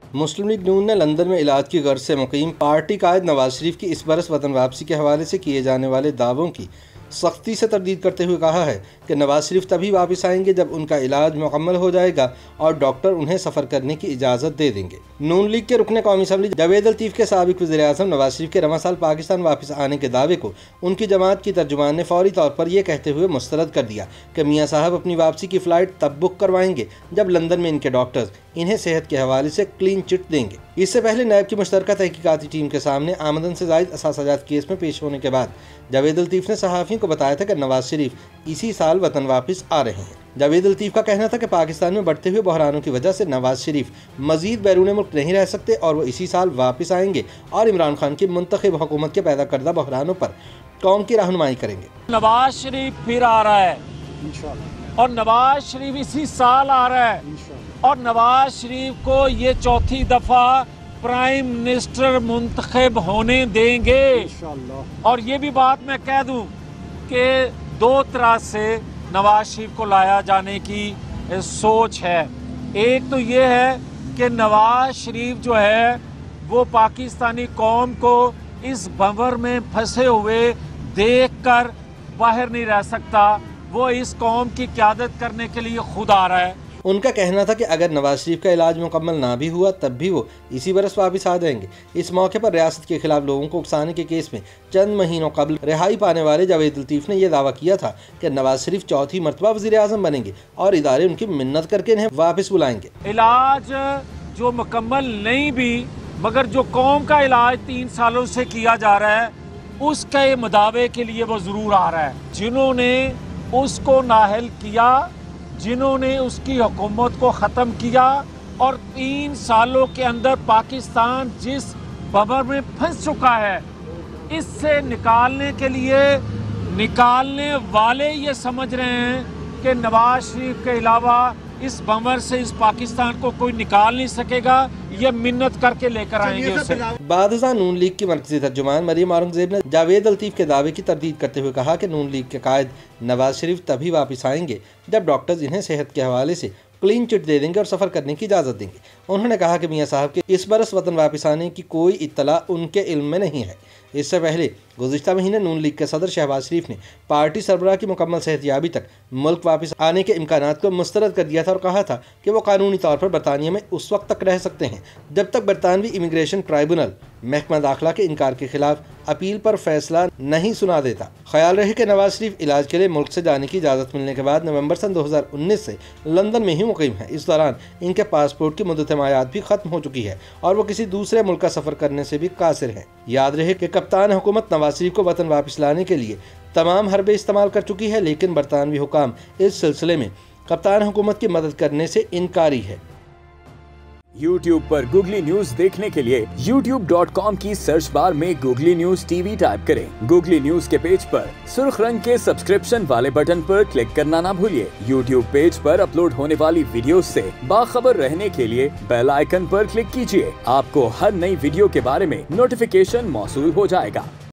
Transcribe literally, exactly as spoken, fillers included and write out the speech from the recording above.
मुस्लिम league नून ने London में इलाज की गर्ज से मुकीम पार्टी कायद नवाज शरीफ की इस बरस वतन वापसी के हवाले से किए जाने वाले दावों की सख्ती से तरदीद करते हुए कहा है कि नवाज शरीफ तभी वापस आएंगे जब उनका इलाज मुकम्मल हो जाएगा और डॉक्टर उन्हें सफ़र करने की इजाज़त दे देंगे। नून लीग के रुकने कौमी असम्बली जावेद लतीफ़ के साबिक वज़ीर आज़म नवाज शरीफ के रवां साल पाकिस्तान वापस आने के दावे को उनकी जमात की तर्जुमान ने फौरी तौर पर यह कहते हुए मुस्तरद कर दिया कि मियाँ साहब अपनी वापसी की फ़्लाइट तब बुक करवाएंगे जब लंदन में इनके डॉक्टर्स इन्हें सेहत के हवाले से क्लीन चिट देंगे। इससे पहले नैब की मुश्तरका तहकीकाती टीम के सामने आमदन से जायद असासाजात केस में पेश होने के बाद जावेद लतीफ़ ने सहाफ़ियों को बताया था कि नवाज शरीफ इसी साल वतन वापस आ रहे हैं। जावेद लतीफ़ का कहना था कि पाकिस्तान में बढ़ते हुए बहरानों की वजह से नवाज शरीफ मजीद बैरून मुल्क नहीं रह सकते और वो इसी साल वापस आएंगे और इमरान खान की मुंतखब हुकूमत के पैदा करदा बहरानों पर कौम की रहनुमाई करेंगे। नवाज शरीफ फिर आ रहा है इंशाअल्लाह, और नवाज शरीफ इसी साल आ रहा है और नवाज शरीफ को ये चौथी दफा प्राइम मिनिस्टर मुंतखब होने देंगे इंशाअल्लाह। और ये भी बात मैं कह दूं कि दो तरह से नवाज शरीफ को लाया जाने की सोच है। एक तो ये है कि नवाज शरीफ जो है वो पाकिस्तानी कौम को इस भंवर में फंसे हुए देखकर बाहर नहीं रह सकता, वो इस कौम की क़यादत करने के लिए खुद आ रहा है। उनका कहना था कि अगर नवाज शरीफ का इलाज मुकम्मल ना भी हुआ तब भी वो इसी बरस वापस आ जाएंगे। इस मौके पर रियासत के खिलाफ लोगों को उकसाने के केस में चंद महीनों कबल रिहाई पाने वाले जावेद लतीफ़ ने यह दावा किया था कि नवाज शरीफ चौथी मरतबा वज़ीर आज़म बनेंगे और इदारे उनकी मिन्नत करके इन्हें वापस बुलाएंगे। इलाज जो मुकम्मल नहीं भी मगर जो कौम का इलाज तीन सालों से किया जा रहा है उसके मुदावे के लिए वो ज़रूर आ रहा है। जिन्होंने उसको नाअहल किया, जिन्होंने उसकी हुकूमत को ख़त्म किया और तीन सालों के अंदर पाकिस्तान जिस बबर में फंस चुका है इससे निकालने के लिए निकालने वाले ये समझ रहे हैं कि नवाज शरीफ के अलावा इस बमर से इस पाकिस्तान को कोई निकाल नहीं सकेगा, ये मिन्नत करके लेकर आएंगे उसे। बादशाह नून लीग की मरकज़ी तर्जुमान मरियम औरंगज़ेब ने जावेद लतीफ़ के दावे की तरदीद करते हुए कहा कि नून लीग के कायद नवाज शरीफ तभी वापस आएंगे जब डॉक्टर्स इन्हें सेहत के हवाले से क्लीन चिट दे देंगे और सफ़र करने की इजाज़त देंगे। उन्होंने कहा कि मियाँ साहब के इस बरस वतन वापस आने की कोई इत्तला उनके इल्म में नहीं है। इससे पहले गुज़िश्ता महीने नून लीग के सदर शहबाज शरीफ ने पार्टी सरबराह की मुकम्मल सेहतियाबी तक मुल्क वापस आने के इम्कानात को मुस्तरद कर दिया था और कहा था कि वो कानूनी तौर पर बरतानिया में उस वक्त तक रह सकते हैं जब तक बरतानवी इमिग्रेशन ट्राइब्यूनल महकमा दाखिला के इनकार के खिलाफ अपील पर फैसला नहीं सुना देता। ख्याल रहे कि नवाज शरीफ इलाज के लिए मुल्क से जाने की इजाज़त मिलने के बाद नवंबर सन दो हज़ार उन्नीस से लंदन में ही मुकीम है। इस दौरान इनके पासपोर्ट की मुद्दत मायाद भी खत्म हो चुकी है और वो किसी दूसरे मुल्क का सफ़र करने से भी कासिर है। याद रहे कि कप्तान हुकूमत नवाज शरीफ को वतन वापस लाने के लिए तमाम हरबे इस्तेमाल कर चुकी है, लेकिन बरतानवी हुकाम इस सिलसिले में कप्तान हुकूमत की मदद करने से इनकारी है। यूट्यूब पर गूगली न्यूज देखने के लिए यूट्यूब डॉट कॉम की सर्च बार में गूगली न्यूज टीवी टाइप करें। गूगली न्यूज के पेज पर सुर्ख रंग के सब्सक्रिप्शन वाले बटन पर क्लिक करना ना भूलिए। यूट्यूब पेज पर अपलोड होने वाली वीडियो से बाखबर रहने के लिए बेल आइकन पर क्लिक कीजिए। आपको हर नई वीडियो के बारे में नोटिफिकेशन मौसूल हो जाएगा।